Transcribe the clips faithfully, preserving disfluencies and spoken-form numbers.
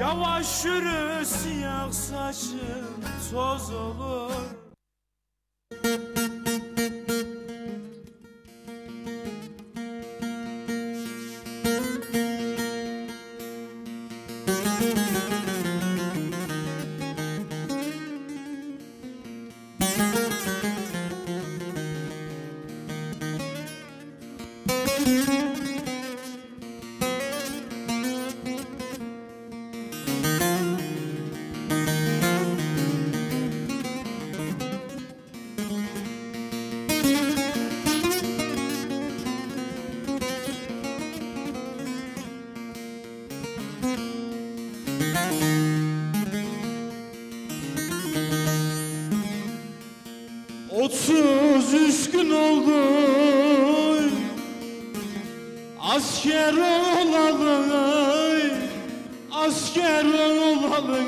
Yavaş yürü siyah saçın toz olur. Otuz üç gün oldu asker olalı, asker olalı.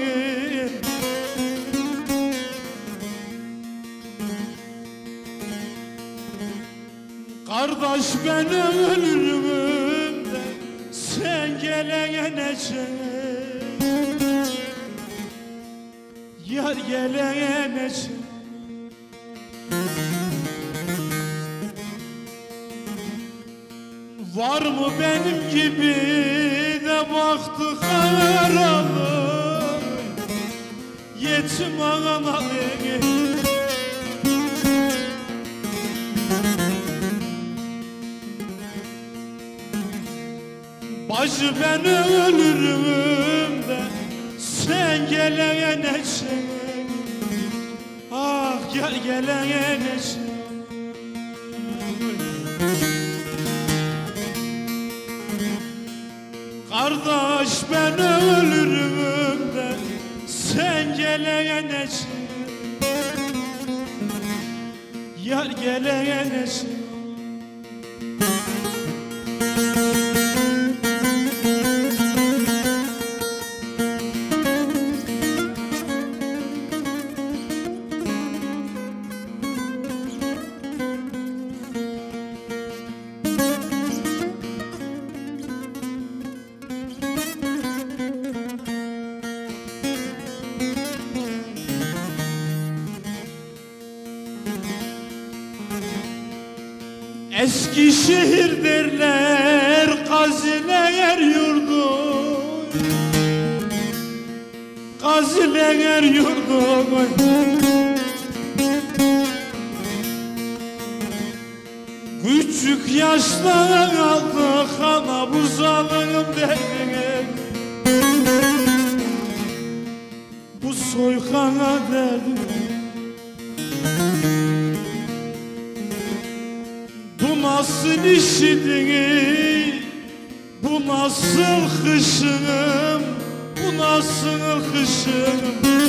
Kardeş ben ölürüm de sen gelene çek, yar gelene çek. Var mı benim gibi de baktı karalı, yetim analı. Bacı ben ölürüm de sen gelene çek, ah gel gelene çek. Kardeş ben ölürüm de sen gelene çek, yar gelene çek. Eskişehir derler Gaziler yurdu, Gaziler yurdu. Küçük yaşta kaldı kana buzalım derler, bu soykana derler. Bu nasıl işidir, bu nasıl kışım, bu nasıl kışım.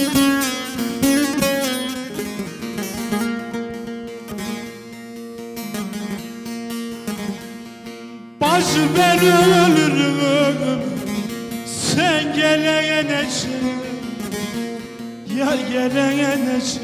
Bacı ben ölürüm, sen gelene çek, yar gelene çek.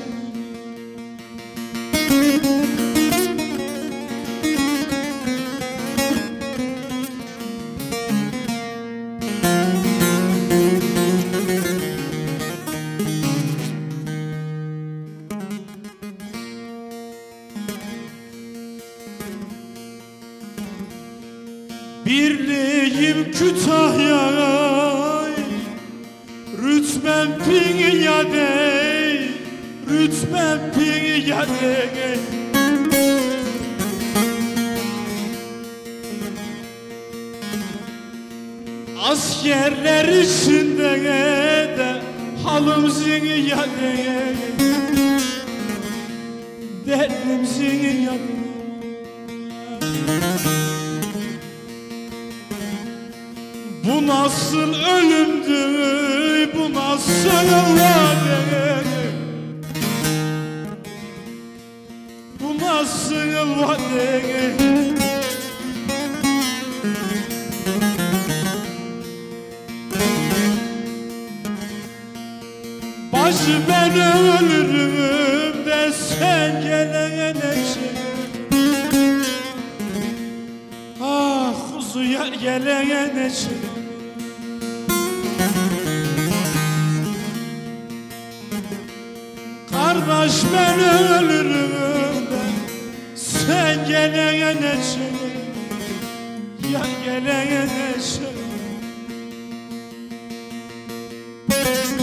Birliğim Kütahya, rütbem Pinyade, rütbem Pinyade. Askerler içinde de halım zinyade, derdim zinyade. Bu nasıl ölümdü, bu nasıl vade, bu nasıl vade. Bacı ben ölürüm de sen gelene çek, ah kuzu yar gelene çek. Kardeş ben ölürüm de sen gelene çek, yar gelene çek.